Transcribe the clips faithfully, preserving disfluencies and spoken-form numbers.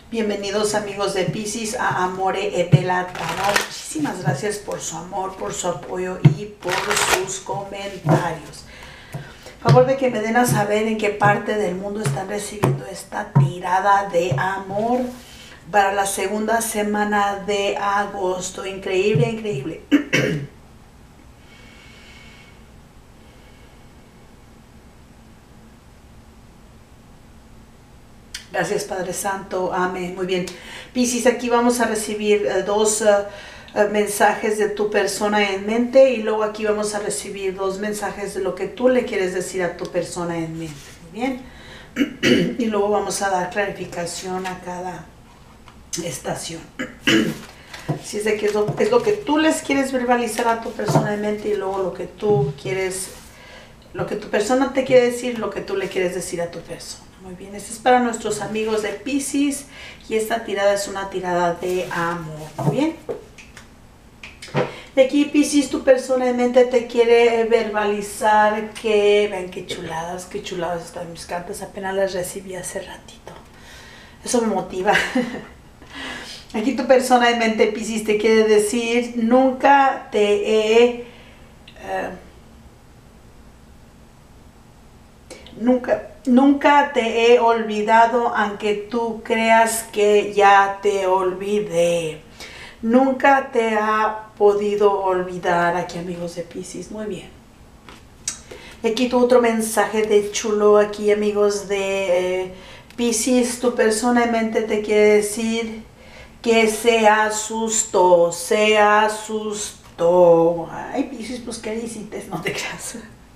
Bienvenidos amigos de Piscis a Amore e Bella Tarot. Muchísimas gracias por su amor, por su apoyo y por sus comentarios. Por favor de que me den a saber en qué parte del mundo están recibiendo esta tirada de amor para la segunda semana de agosto. Increíble, increíble. Gracias Padre Santo, amén. Muy bien, Piscis, aquí vamos a recibir uh, dos uh, uh, mensajes de tu persona en mente y luego aquí vamos a recibir dos mensajes de lo que tú le quieres decir a tu persona en mente. Muy bien, y luego vamos a dar clarificación a cada estación. Así es de que es lo, es lo que tú les quieres verbalizar a tu persona en mente y luego lo que tú quieres, lo que tu persona te quiere decir, lo que tú le quieres decir a tu persona. Muy bien, este es para nuestros amigos de Piscis y esta tirada es una tirada de amor. Muy bien. De aquí Piscis, tu persona en mente te quiere verbalizar que, ven qué chuladas, qué chuladas están mis cartas, apenas las recibí hace ratito. Eso me motiva. Aquí tu persona en mente Piscis te quiere decir, nunca te he... Uh, nunca... Nunca te he olvidado, aunque tú creas que ya te olvidé. Nunca te ha podido olvidar. Aquí amigos de Piscis, muy bien. Y aquí tu otro mensaje de chulo, aquí amigos de eh, Piscis, tu persona en mente te quiere decir que se asustó, se asustó. Ay Piscis, pues qué hiciste, no te creas.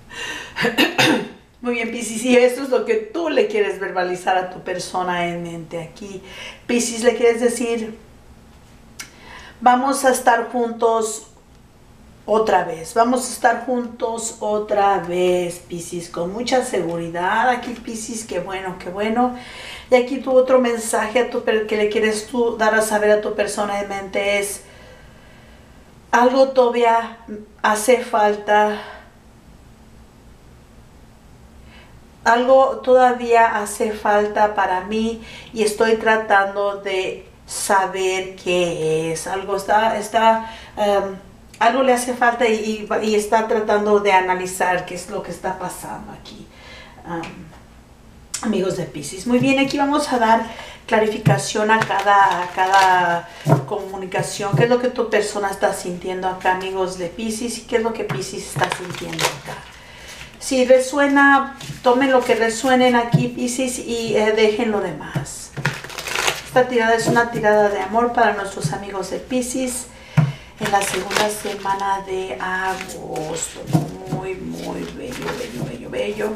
Muy bien, Piscis, y esto es lo que tú le quieres verbalizar a tu persona en mente. Aquí, Piscis, le quieres decir, vamos a estar juntos otra vez. Vamos a estar juntos otra vez, Piscis, con mucha seguridad. Aquí, Piscis, qué bueno, qué bueno. Y aquí tu otro mensaje a tu, que le quieres tú dar a saber a tu persona en mente es, algo todavía hace falta. Algo todavía hace falta para mí y estoy tratando de saber qué es. Algo está, está, um, algo le hace falta y, y, y está tratando de analizar qué es lo que está pasando aquí. Um, amigos de Piscis. Muy bien, aquí vamos a dar clarificación a cada, a cada comunicación. ¿Qué es lo que tu persona está sintiendo acá, amigos de Piscis? ¿Y qué es lo que Piscis está sintiendo acá? Si resuena, tomen lo que resuenen aquí, Piscis, y eh, dejen lo demás. Esta tirada es una tirada de amor para nuestros amigos de Piscis en la segunda semana de agosto. Muy, muy bello, bello, bello, bello.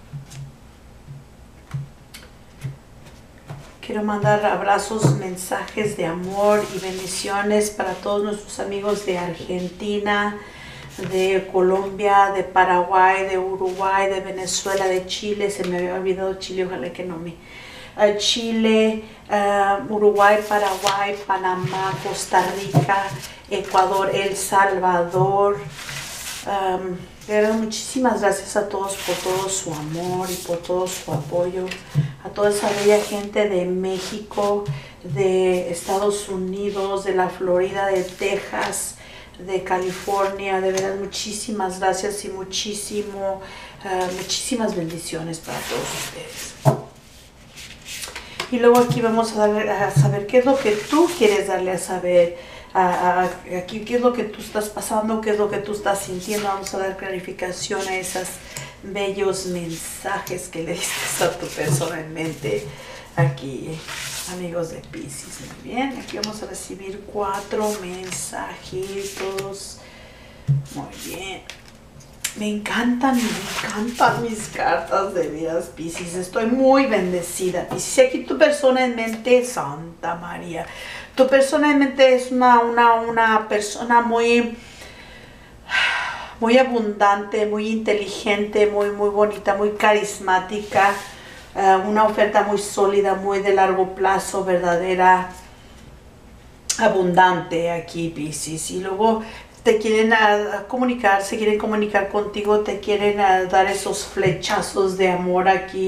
Quiero mandar abrazos, mensajes de amor y bendiciones para todos nuestros amigos de Argentina, de Colombia, de Paraguay, de Uruguay, de Venezuela, de Chile. Se me había olvidado Chile, ojalá que no me... Uh, Chile, uh, Uruguay, Paraguay, Panamá, Costa Rica, Ecuador, El Salvador. Um, pero muchísimas gracias a todos por todo su amor y por todo su apoyo. A toda esa bella gente de México, de Estados Unidos, de la Florida, de Texas, de California. De verdad, muchísimas gracias y muchísimo, uh, muchísimas bendiciones para todos ustedes. Y luego aquí vamos a, darle, a saber qué es lo que tú quieres darle a saber. A, a, aquí qué es lo que tú estás pasando, qué es lo que tú estás sintiendo. Vamos a dar clarificación a esos bellos mensajes que le diste a tu persona en mente aquí, amigos de Piscis. Muy bien, aquí vamos a recibir cuatro mensajitos. Muy bien. Me encantan, me encantan mis cartas de vidas, Piscis. Estoy muy bendecida, Piscis. Aquí tu persona en mente, Santa María. Tu persona en mente es una, una, una persona muy, muy abundante, muy inteligente, muy, muy bonita, muy carismática. Uh, una oferta muy sólida, muy de largo plazo, verdadera, abundante aquí, Piscis. Y luego te quieren uh, comunicar, se quieren comunicar contigo, te quieren uh, dar esos flechazos de amor aquí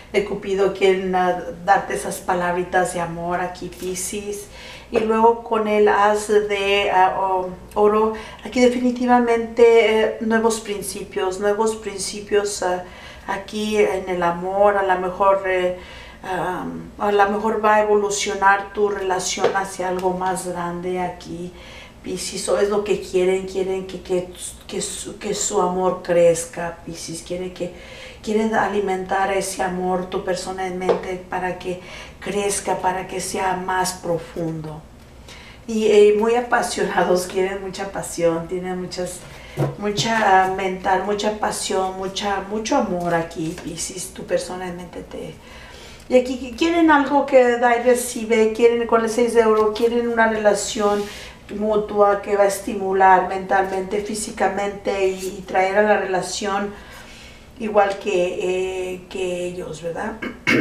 de Cupido quieren uh, darte esas palabritas de amor aquí, Piscis. Y luego con el as de uh, oro, aquí definitivamente uh, nuevos principios, nuevos principios uh, aquí en el amor. A lo mejor uh, um, a lo mejor va a evolucionar tu relación hacia algo más grande aquí, Piscis. Eso es lo que quieren, quieren que, que, que, su, que su amor crezca, Piscis. Quiere que, quieren alimentar ese amor tú personalmente para que crezca, para que sea más profundo. Y eh, muy apasionados, quieren mucha pasión, tienen muchas, mucha mental, mucha pasión, mucha, mucho amor aquí, Piscis, tú personalmente te... Y aquí quieren algo que da y recibe, quieren con el seis de oro, quieren una relación mutua que va a estimular mentalmente, físicamente y, y traer a la relación igual que, eh, que ellos, ¿verdad?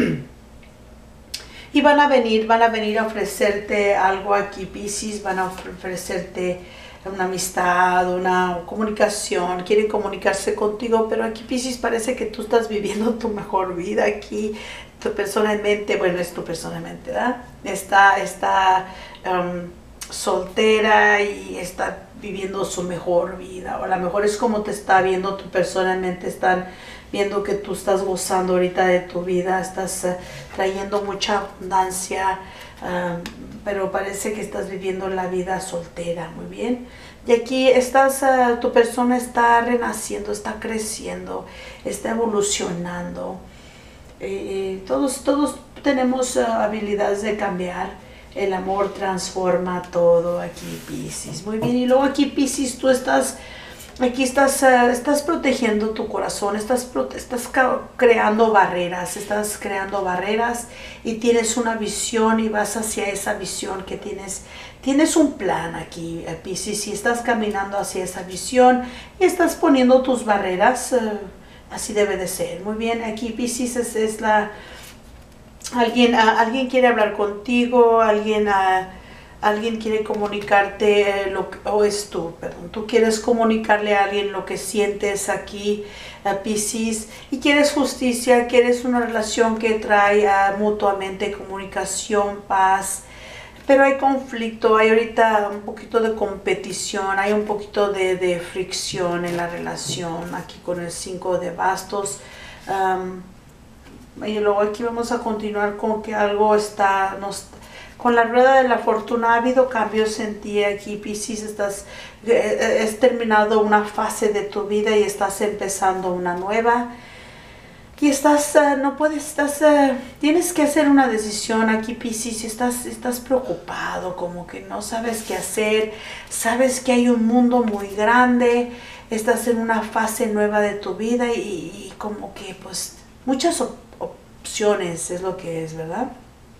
Y van a venir, van a venir a ofrecerte algo aquí, Piscis, van a ofrecerte una amistad, una comunicación, quieren comunicarse contigo, pero aquí, Piscis, parece que tú estás viviendo tu mejor vida aquí, tú personalmente, bueno, es tú personalmente, ¿verdad? Está, está um, soltera y está viviendo su mejor vida, o a lo mejor es como te está viendo tú personalmente, están viendo que tú estás gozando ahorita de tu vida, estás uh, trayendo mucha abundancia, uh, pero parece que estás viviendo la vida soltera, muy bien. Y aquí estás, uh, tu persona está renaciendo, está creciendo, está evolucionando. Eh, todos, todos tenemos uh, habilidades de cambiar. El amor transforma todo aquí, Piscis. Muy bien, y luego aquí, Piscis, tú estás... Aquí estás, uh, estás protegiendo tu corazón, estás, estás creando barreras, estás creando barreras y tienes una visión y vas hacia esa visión que tienes. Tienes un plan aquí, uh, Piscis, y estás caminando hacia esa visión y estás poniendo tus barreras, uh, así debe de ser. Muy bien, aquí, Piscis, es, es la... Alguien, uh, alguien quiere hablar contigo, alguien... Uh, Alguien quiere comunicarte, lo que, o es tú, perdón, tú quieres comunicarle a alguien lo que sientes aquí, uh, Piscis, y quieres justicia, quieres una relación que trae uh, mutuamente comunicación, paz, pero hay conflicto, hay ahorita un poquito de competición, hay un poquito de, de fricción en la relación, aquí con el cinco de bastos. Um, y luego aquí vamos a continuar con que algo está... Nos, Con la rueda de la fortuna ha habido cambios en ti aquí, Piscis. Estás, eh, has terminado una fase de tu vida y estás empezando una nueva. Y estás, uh, no puedes, estás, uh, tienes que hacer una decisión aquí, Piscis. Estás, estás preocupado, como que no sabes qué hacer. Sabes que hay un mundo muy grande. Estás en una fase nueva de tu vida y, y como que, pues, muchas op opciones es lo que es, ¿verdad?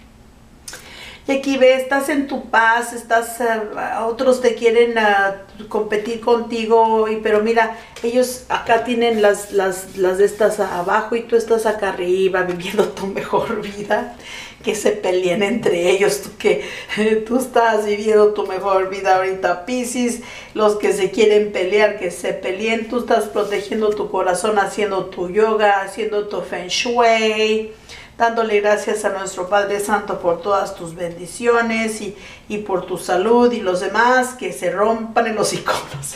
Y aquí ves, estás en tu paz, estás, uh, otros te quieren uh, competir contigo, y, pero mira, ellos acá tienen las, las, las de estas abajo y tú estás acá arriba viviendo tu mejor vida, que se peleen entre ellos, tú, que eh, tú estás viviendo tu mejor vida ahorita, Piscis, los que se quieren pelear, que se peleen, tú estás protegiendo tu corazón, haciendo tu yoga, haciendo tu feng shui, dándole gracias a nuestro Padre Santo por todas tus bendiciones y, y por tu salud, y los demás que se rompan en los iconos.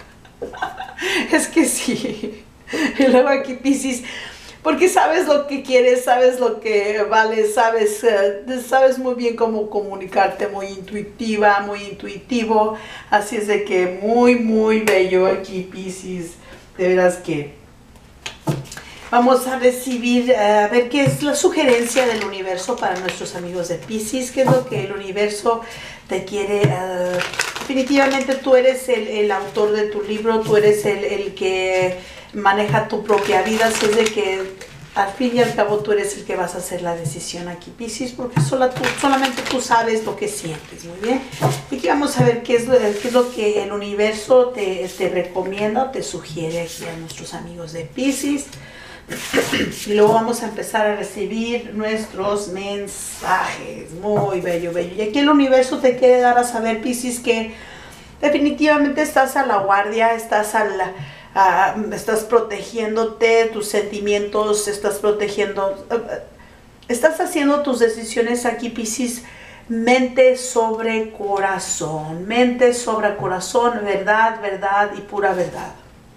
Es que sí. Y luego aquí, Piscis, porque sabes lo que quieres, sabes lo que vale, sabes, uh, sabes muy bien cómo comunicarte, muy intuitiva, muy intuitivo. Así es de que muy, muy bello aquí, Piscis. De veras que... Vamos a recibir, uh, a ver qué es la sugerencia del universo para nuestros amigos de Piscis, qué es lo que el universo te quiere. Uh, definitivamente tú eres el, el autor de tu libro, tú eres el, el que maneja tu propia vida, así es de que al fin y al cabo tú eres el que vas a hacer la decisión aquí, Piscis, porque sola tú, solamente tú sabes lo que sientes, muy bien. Y aquí vamos a ver qué es lo, qué es lo que el universo te, te recomienda o te sugiere aquí a nuestros amigos de Piscis. Y luego vamos a empezar a recibir nuestros mensajes. Muy bello, bello. Y aquí el universo te quiere dar a saber, Piscis, que definitivamente estás a la guardia, estás al, uh, estás protegiéndote, tus sentimientos, estás protegiendo, uh, estás haciendo tus decisiones aquí, Piscis, mente sobre corazón, mente sobre corazón, verdad, verdad y pura verdad.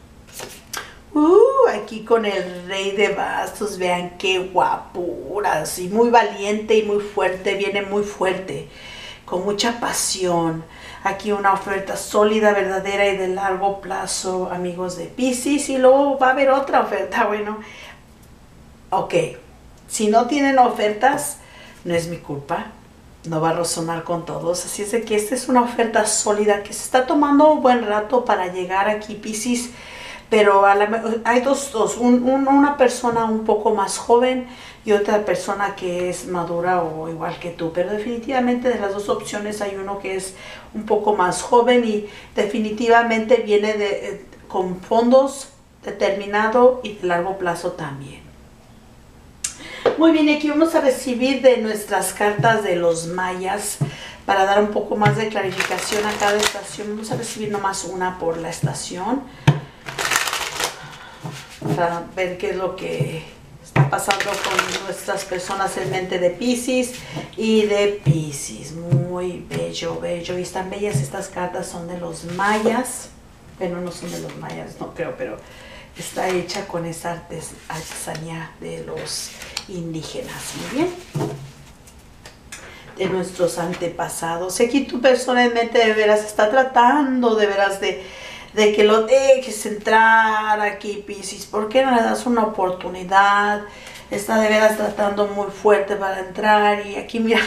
Uh, aquí con el rey de bastos, vean qué guapuras, y muy valiente y muy fuerte, viene muy fuerte, con mucha pasión. Aquí una oferta sólida, verdadera y de largo plazo, amigos de Piscis, y luego va a haber otra oferta, bueno, ok, si no tienen ofertas, no es mi culpa, no va a resonar con todos, así es de que esta es una oferta sólida que se está tomando un buen rato para llegar aquí, Piscis. Pero a la, hay dos, dos un, un, una persona un poco más joven y otra persona que es madura o igual que tú. Pero definitivamente de las dos opciones hay uno que es un poco más joven y definitivamente viene de, con fondos determinado y de largo plazo también. Muy bien, aquí vamos a recibir de nuestras cartas de los mayas para dar un poco más de clarificación a cada estación. Vamos a recibir nomás una por la estación, para ver qué es lo que está pasando con nuestras personas en mente de Piscis y de Piscis. Muy bello, bello. Y están bellas estas cartas, son de los mayas. Bueno, no son de los mayas, no creo, pero está hecha con esa artes, artesanía de los indígenas. Muy bien. De nuestros antepasados. Aquí tu persona en mente de veras está tratando de veras de de que lo dejes entrar aquí, Piscis. ¿Por qué no le das una oportunidad? Está de veras tratando muy fuerte para entrar y aquí mira,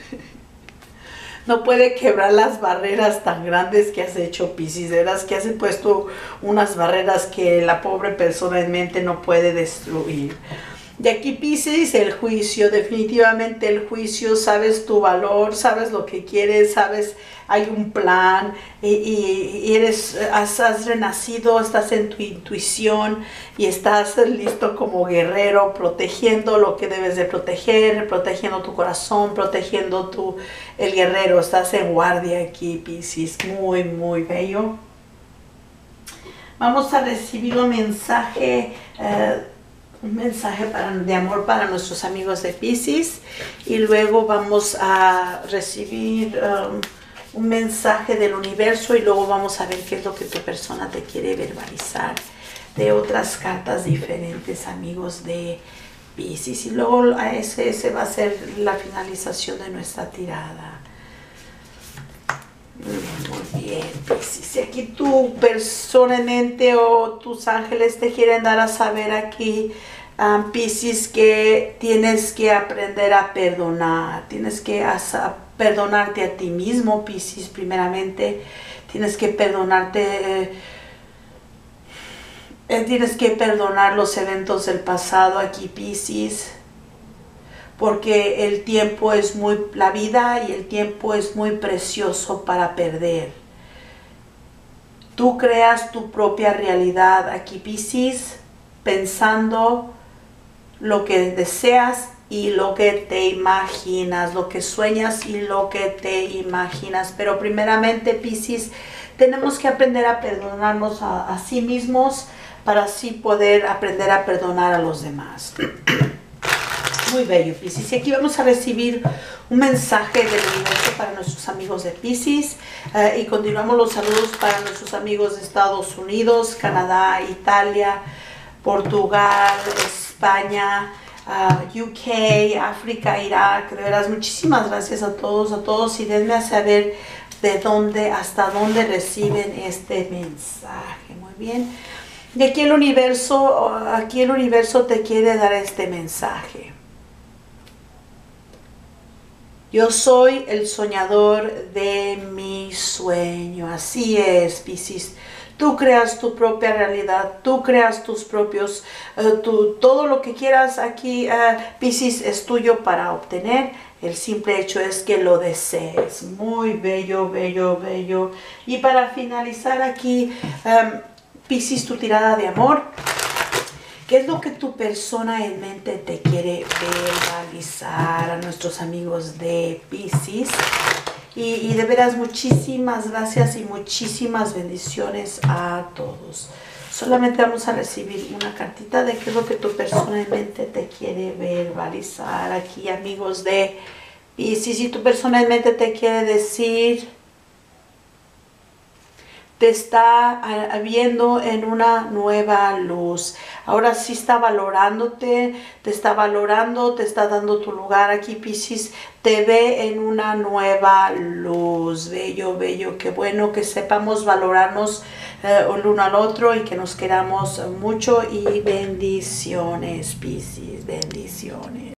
no puede quebrar las barreras tan grandes que has hecho, Piscis. De veras que has puesto unas barreras que la pobre persona en mente no puede destruir. De aquí, Piscis, el juicio, definitivamente el juicio, sabes tu valor, sabes lo que quieres, sabes, hay un plan y, y, y eres, has, has renacido, estás en tu intuición y estás listo como guerrero, protegiendo lo que debes de proteger, protegiendo tu corazón, protegiendo tu, el guerrero, estás en guardia aquí, Piscis, muy, muy bello. Vamos a recibir un mensaje eh, un mensaje para, de amor para nuestros amigos de Piscis y luego vamos a recibir um, un mensaje del universo y luego vamos a ver qué es lo que tu persona te quiere verbalizar de otras cartas diferentes, amigos de Piscis, y luego a ese, ese va a ser la finalización de nuestra tirada. Muy bien, Piscis. Si aquí tu persona en mente o tus ángeles te quieren dar a saber aquí, um, Piscis, que tienes que aprender a perdonar. Tienes que a, perdonarte a ti mismo, Piscis, primeramente. Tienes que perdonarte. Eh, eh, tienes que perdonar los eventos del pasado aquí, Piscis. Porque el tiempo es muy, la vida y el tiempo es muy precioso para perder. Tú creas tu propia realidad aquí, Piscis, pensando lo que deseas y lo que te imaginas, lo que sueñas y lo que te imaginas. Pero primeramente, Piscis, tenemos que aprender a perdonarnos a, a sí mismos para así poder aprender a perdonar a los demás. Muy bello, Piscis. Y aquí vamos a recibir un mensaje del universo para nuestros amigos de Piscis. Uh, y continuamos los saludos para nuestros amigos de Estados Unidos, Canadá, Italia, Portugal, España, uh, U K, África, Irak. De veras, muchísimas gracias a todos, a todos. Y denme a saber de dónde, hasta dónde reciben este mensaje. Muy bien. Y aquí el universo, aquí el universo te quiere dar este mensaje. Yo soy el soñador de mi sueño. Así es, Piscis. Tú creas tu propia realidad, tú creas tus propios, uh, tu, todo lo que quieras aquí, uh, Piscis, es tuyo para obtener. El simple hecho es que lo desees. Muy bello, bello, bello. Y para finalizar aquí, um, Piscis, tu tirada de amor. ¿Qué es lo que tu persona en mente te quiere verbalizar a nuestros amigos de Piscis? Y, y de veras, muchísimas gracias y muchísimas bendiciones a todos. Solamente vamos a recibir una cartita de qué es lo que tú personalmente te quiere verbalizar aquí, amigos de Piscis. Si tú personalmente te quiere decir, te está viendo en una nueva luz. Ahora sí está valorándote, te está valorando, te está dando tu lugar aquí, Piscis. Te ve en una nueva luz. Bello, bello. Qué bueno que sepamos valorarnos eh, el uno al otro y que nos queramos mucho. Y bendiciones, Piscis. Bendiciones.